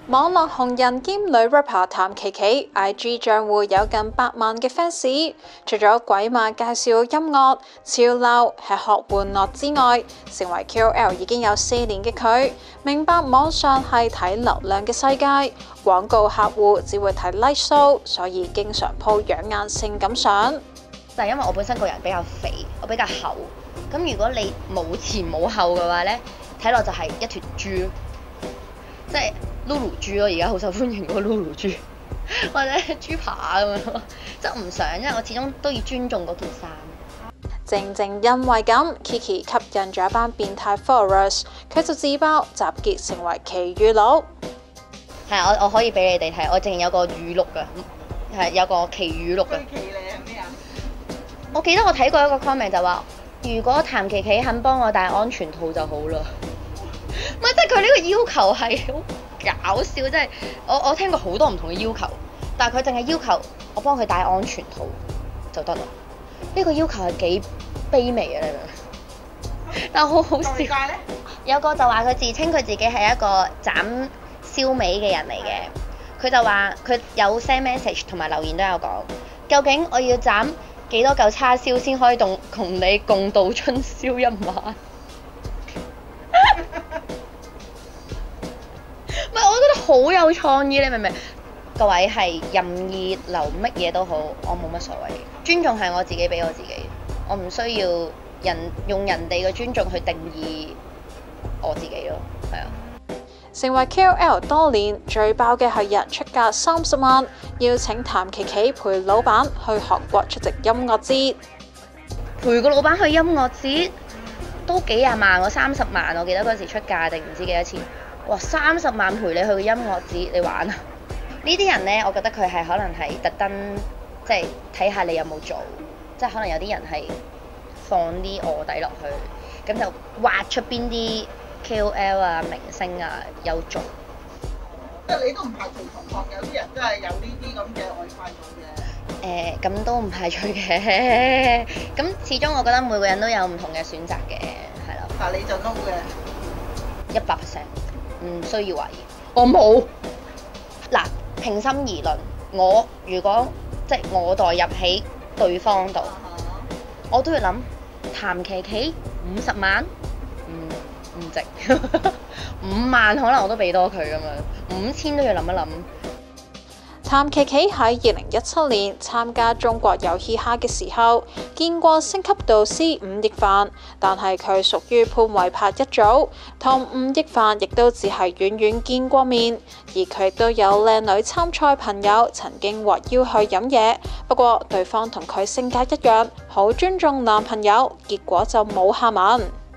網絡紅人兼女 rapper 譚琪琪 IG 賬戶有近8萬嘅 fans， 除咗鬼馬介紹音樂、潮流、吃喝玩樂之外，成為 KOL 已經有4年嘅佢，明白網上係睇流量嘅世界，廣告客戶只會睇 like show， 所以經常 po 養眼性感相。 就係因為我本身個人比較肥，我比較厚，咁如果你冇前冇後嘅話呢，睇落就係一坨豬，即係 Lulu 豬咯，而家好受歡迎嗰個 Lulu 豬，或者豬扒咁樣，即係唔想，因為我始終都要尊重嗰件衫。 正正因為咁 ，Kiki 吸引咗一班變態 followers， 佢就自爆集結成為奇語錄。 係我可以俾你哋睇，我淨係有個語錄㗎，係有個奇語錄㗎。 奇你係咩啊？ 我記得我睇過一個 comment 就話，如果譚琪琪肯幫我戴安全套就好啦。唔係，即係佢呢個要求係好搞笑，即係我聽過好多唔同嘅要求，但係佢淨係要求我幫佢戴安全套就得啦。呢個要求係幾卑微啊！你明唔明？但係好好笑。有個就話佢自稱佢自己係一個斬燒味嘅人嚟嘅，佢就話佢有 send message 同埋留言都有講，究竟我要斬幾多嚿叉燒先可以同你共度春宵一晚？唔係，我覺得好有創意，你明唔明？各位係任意留乜嘢都好，我冇乜所謂。尊重係我自己俾我自己，我唔需要用人哋嘅尊重去定義我自己咯，係啊。 成為 KOL 多年，最爆嘅係人出價30萬，邀請譚琪琪陪老闆去韓國出席音樂節。 陪個老闆去音樂節都幾廿萬喎，30萬我記得嗰時出價定唔知幾多錢。哇，30萬陪你去個音樂節，你玩啊？呢啲人呢，我覺得佢係可能係特登，即係睇下你有冇做，即係可能有啲人係放啲臥底落去，咁就挖出邊啲 KOL 啊、明星啊有做。 即係你都唔排除同學有啲人都係有呢啲咁嘅外快嘅。 咁都唔排除嘅。咁始終我覺得每個人都有唔同嘅選擇嘅，係咯。 但係你就 no 嘅。 100%，唔需要懷疑。我冇。嗱，平心而論，我如果即係我代入喺對方度，我都要諗譚琪琪50萬，唔值。5萬可能我都俾多佢咁樣，5000都要諗一諗。 譚琪琪喺2017年參加中國有嘻哈嘅時候，見過星級導師吳亦凡，但係佢屬於潘瑋柏一組，同吳亦凡亦都只係遠遠見過面，而佢亦都有靚女參賽朋友曾經獲邀去飲嘢，不過對方同佢性格一樣，好尊重男朋友，結果就冇下文。